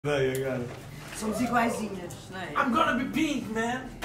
Vai, agora. Somos iguaizinhas, não é? I'm gonna be pink, man!